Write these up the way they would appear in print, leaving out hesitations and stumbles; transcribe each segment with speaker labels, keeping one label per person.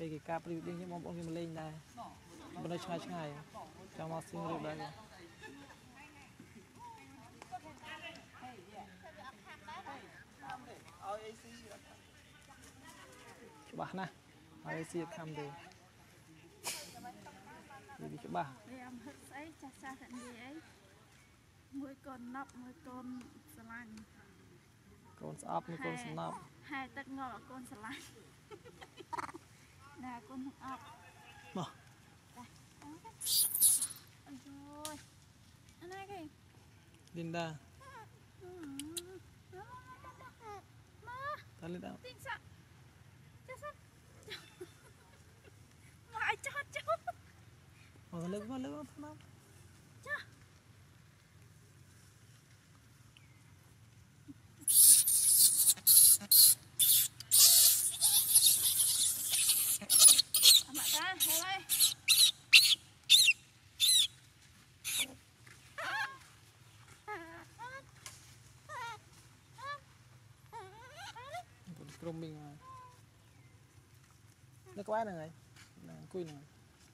Speaker 1: cái cáp đi những mong bọn mình lên đây bên đây ngay ngay trong nó xin được đây coba nè ai siap tham đi đi coba
Speaker 2: em hết ấy cha cha thằng gì ấy mười con nắp mười con sờ lạnh
Speaker 1: con sập mười con sập nắp
Speaker 2: hai tật ngọ con sờ lạnh nè con ọc
Speaker 1: mà
Speaker 2: rồi anh ai kì
Speaker 1: Linda ta lên đâu
Speaker 2: tinh sợ chết sắp mà ai chót
Speaker 1: lên vào nào
Speaker 2: mà ta thôi
Speaker 1: cùng mình nó có ai này cùi này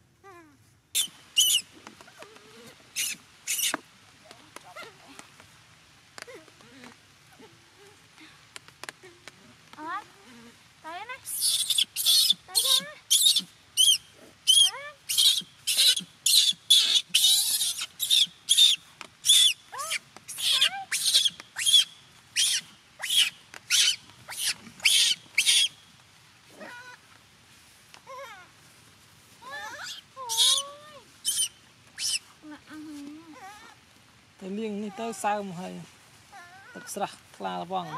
Speaker 2: tay này tay ra
Speaker 1: cái liêng này tới sao mà hay thật sặc là vòng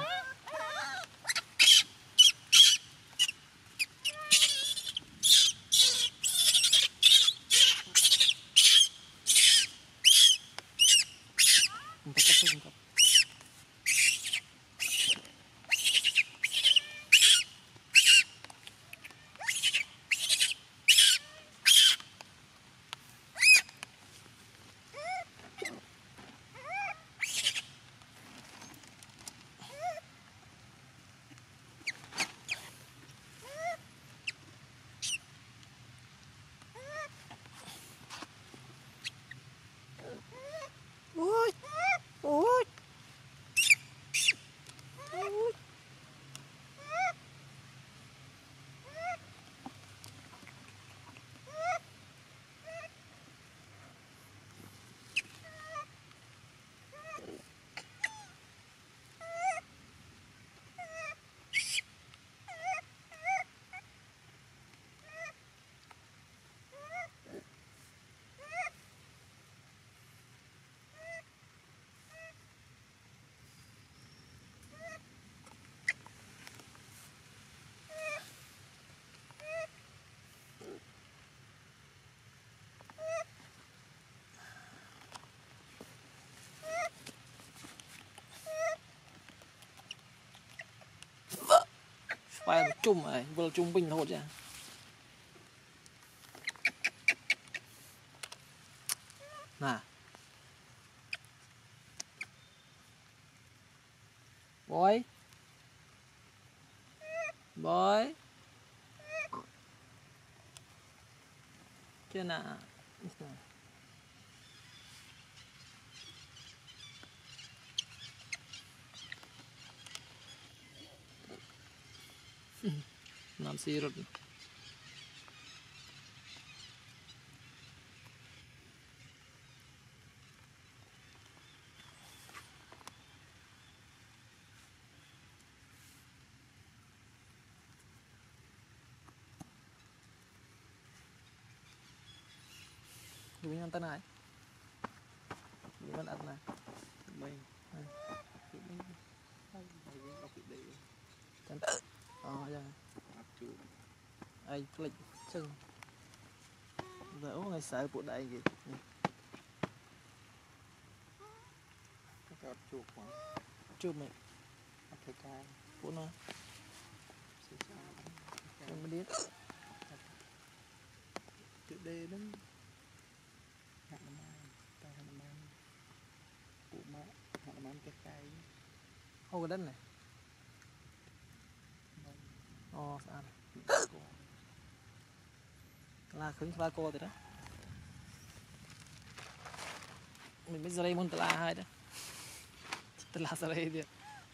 Speaker 1: phải chung này vừa chung bình thôi chứ nè boy boy chưa nè làm gì rồi Dùm anh tên này Dùm anh ăn này Mình dạ ai click chân giờ ngày sợ bộ đại gì
Speaker 3: cái chuột mà
Speaker 1: chưa mày
Speaker 3: thấy cái
Speaker 1: của nó mình biết
Speaker 3: tự đê lắm hạt năm mai tay hạt năm mai cụ mẹ hạt năm mai cái
Speaker 1: ô cái đất này ô sao là khứng ba cô thì đó mình biết dây môn là hai đó là dây đi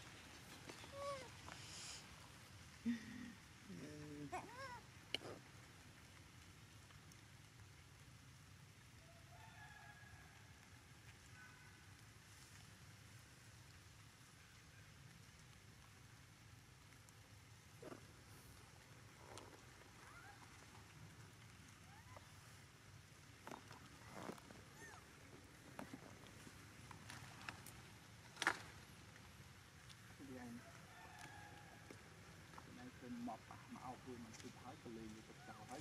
Speaker 3: mọc mà ao vui mình cứ thấy cái lì cái chảo ấy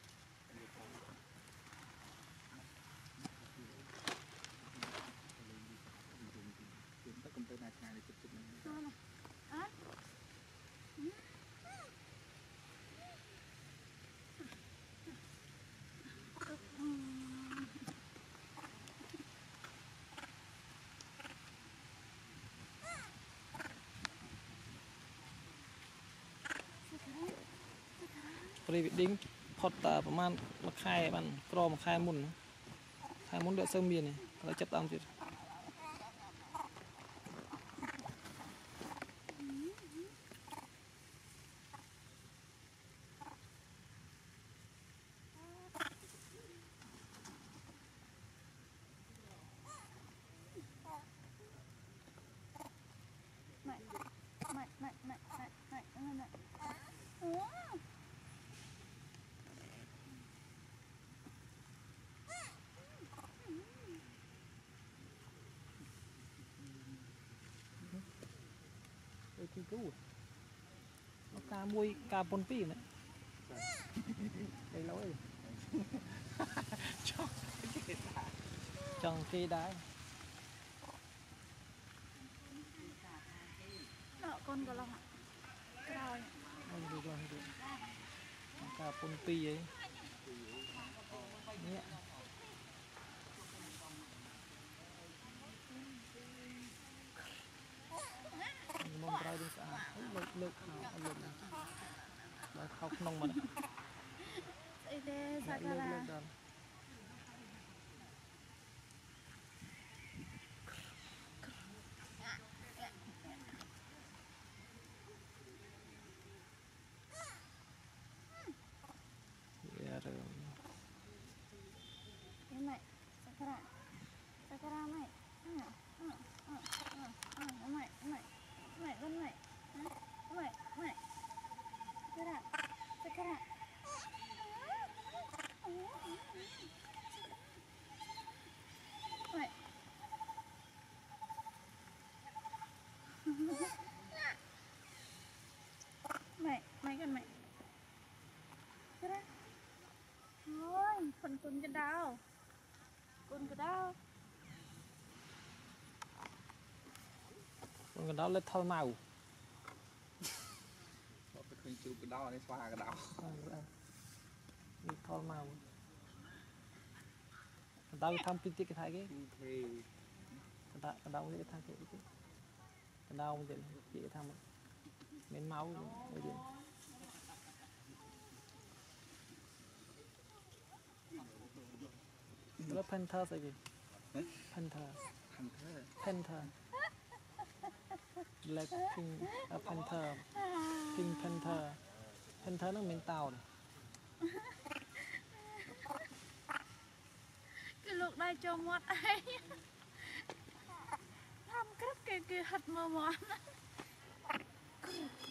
Speaker 3: chúng ta cùng tới này này chụp chụp mình
Speaker 1: Pre wedding ផុតតាប្រហែលមួយខែបានក្រមួយខែមុនដូចសើមានហើយចាប់តាមទៀត Thì cứu nó ca mui ca pon pi nữa đây lỗi chọn cây đá
Speaker 2: nọ con có lòng ạ rồi
Speaker 1: rồi ca pon pi ấy nhẹ mong trai đừng sợ lực nó khóc nông mà
Speaker 2: ide sakara cái này sakara này mày con mày sakara mày con mày thôi con cái đau
Speaker 1: con đó lên thôi màu
Speaker 3: khơi chụp cái đau này xoa cái đau
Speaker 1: đi thôi màu tao thăm pin cái thái cái tao cái thằng cái đau vậy chị thăm men máu rồi gìแล้วเพนเทอร์ใส่กี่เพนเทอร์black pink panther pink panther panther nó miền tàu này
Speaker 2: cái lúc đây cho mót ai thăm cất cái hạt mờ món